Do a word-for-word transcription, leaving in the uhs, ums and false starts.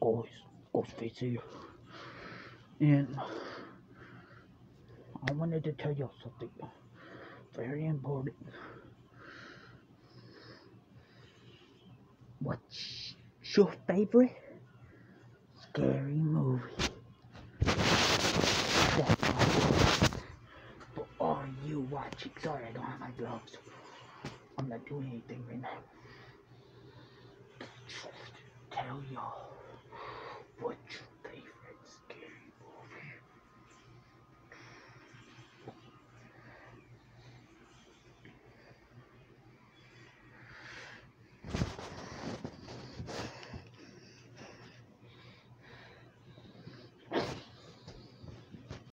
guys, Ghostface here, and I wanted to tell y'all something very important. What's your favorite scary movie? That's my question. For all you watching, sorry I don't have my gloves. I'm not doing anything right now. Tell y'all what you